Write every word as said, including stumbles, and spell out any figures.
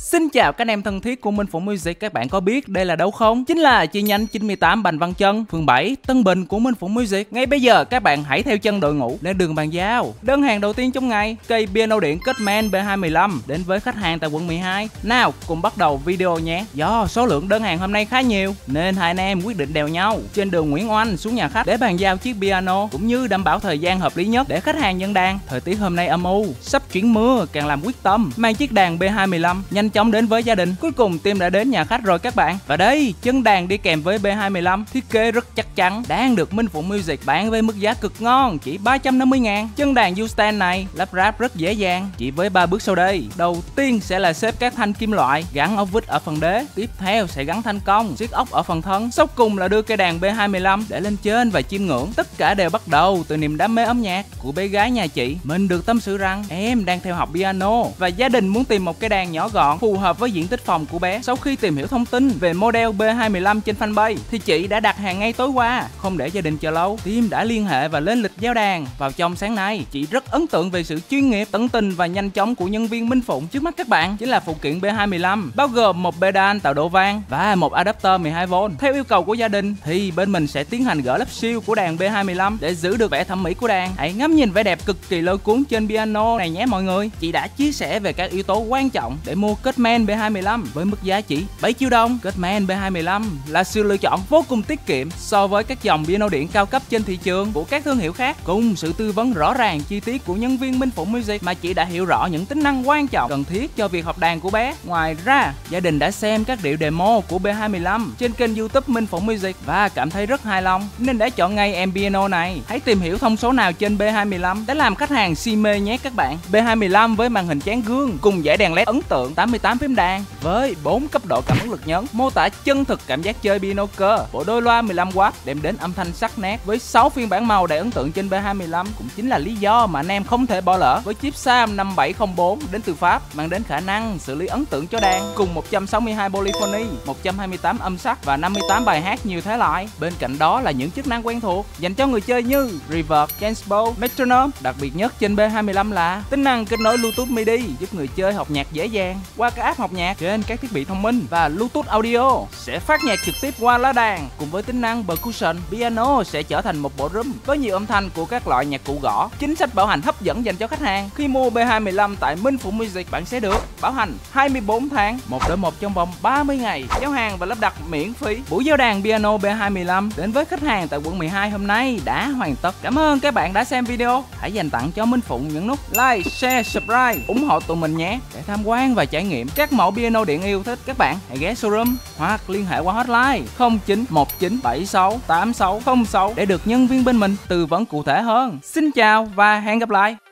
Xin chào các anh em thân thiết của Minh Phụng Music. Các bạn có biết đây là đâu không? Chính là chi nhánh chín mươi tám Bành Văn Chân, phường bảy, Tân Bình của Minh Phụng Music. Ngay bây giờ các bạn hãy theo chân đội ngũ lên đường bàn giao. Đơn hàng đầu tiên trong ngày, cây piano điện Cutman B hai một lăm đến với khách hàng tại quận mười hai. Nào, cùng bắt đầu video nhé. Do số lượng đơn hàng hôm nay khá nhiều nên hai anh em quyết định đèo nhau trên đường Nguyễn Oanh xuống nhà khách để bàn giao chiếc piano cũng như đảm bảo thời gian hợp lý nhất để khách hàng nhận đàn. Thời tiết hôm nay âm u, sắp chuyển mưa càng làm quyết tâm mang chiếc đàn B hai một lăm nhanh chóng đến với gia đình. Cuối cùng team đã đến nhà khách rồi các bạn. Và đây, chân đàn đi kèm với B hai một lăm thiết kế rất chắc chắn, đang được Minh Phụng Music bán với mức giá cực ngon chỉ ba trăm năm mươi ngàn. Chân đàn U-stand này lắp ráp rất dễ dàng chỉ với ba bước sau đây. Đầu tiên sẽ là xếp các thanh kim loại gắn ốc vít ở phần đế, tiếp theo sẽ gắn thanh cong siết ốc ở phần thân, sau cùng là đưa cây đàn B hai một lăm để lên trên và chiêm ngưỡng. Tất cả đều bắt đầu từ niềm đam mê âm nhạc của bé gái nhà chị. Mình được tâm sự rằng em đang theo học piano và gia đình muốn tìm một cây đàn nhỏ gọn phù hợp với diện tích phòng của bé. Sau khi tìm hiểu thông tin về model B hai một lăm trên fanpage thì chị đã đặt hàng ngay tối qua, không để gia đình chờ lâu. Team đã liên hệ và lên lịch giao đàn vào trong sáng nay. Chị rất ấn tượng về sự chuyên nghiệp, tận tình và nhanh chóng của nhân viên Minh Phụng. Trước mắt các bạn chính là phụ kiện B hai một lăm bao gồm một pedal tạo độ vang và một adapter mười hai vôn. Theo yêu cầu của gia đình thì bên mình sẽ tiến hành gỡ lớp siêu của đàn B hai một lăm để giữ được vẻ thẩm mỹ của đàn. Hãy ngắm nhìn vẻ đẹp cực kỳ lôi cuốn trên piano này nhé mọi người. Chị đã chia sẻ về các yếu tố quan trọng để mua Cutman B hai một lăm với mức giá chỉ bảy triệu đồng. Cutman B hai một lăm là sự lựa chọn vô cùng tiết kiệm so với các dòng piano điện cao cấp trên thị trường của các thương hiệu khác. Cùng sự tư vấn rõ ràng chi tiết của nhân viên Minh Phụng Music mà chị đã hiểu rõ những tính năng quan trọng cần thiết cho việc học đàn của bé. Ngoài ra, gia đình đã xem các điệu demo của B hai một lăm trên kênh YouTube Minh Phụng Music và cảm thấy rất hài lòng nên đã chọn ngay em piano này. Hãy tìm hiểu thông số nào trên B hai một lăm để làm khách hàng si mê nhé các bạn. B hai một lăm với màn hình tráng gương cùng dải đèn led ấn tượng, tám mươi tám phím đàn với bốn cấp độ cảm ứng lực nhấn, mô tả chân thực cảm giác chơi piano cơ. Bộ đôi loa mười lăm oát đem đến âm thanh sắc nét với sáu phiên bản màu đầy ấn tượng trên B hai một lăm, cũng chính là lý do mà anh em không thể bỏ lỡ. Với chip Sam năm bảy không bốn đến từ Pháp mang đến khả năng xử lý ấn tượng cho đàn cùng một trăm sáu mươi hai polyphony, một trăm hai mươi tám âm sắc và năm mươi tám bài hát nhiều thể loại. Bên cạnh đó là những chức năng quen thuộc dành cho người chơi như reverb, capo, metronome. Đặc biệt nhất trên B hai một lăm là tính năng kết nối Bluetooth MIDI giúp người chơi học nhạc dễ dàng qua các app học nhạc trên các thiết bị thông minh, và Bluetooth Audio sẽ phát nhạc trực tiếp qua lá đàn. Cùng với tính năng percussion, piano sẽ trở thành một bộ room với nhiều âm thanh của các loại nhạc cụ gõ. Chính sách bảo hành hấp dẫn dành cho khách hàng. Khi mua B hai một lăm tại Minh Phụng Music, bạn sẽ được bảo hành hai mươi bốn tháng, một đổi một trong vòng ba mươi ngày, giao hàng và lắp đặt miễn phí. Buổi giao đàn piano B hai một lăm đến với khách hàng tại quận mười hai hôm nay đã hoàn tất. Cảm ơn các bạn đã xem video. Hãy dành tặng cho Minh Phụng những nút like, share, subscribe, ủng hộ tụi mình nhé. Để tham quan và trải nghiệm các mẫu piano điện yêu thích, các bạn hãy ghé showroom hoặc liên hệ qua hotline không chín một chín bảy sáu tám sáu không sáu để được nhân viên bên mình tư vấn cụ thể hơn. Xin chào và hẹn gặp lại.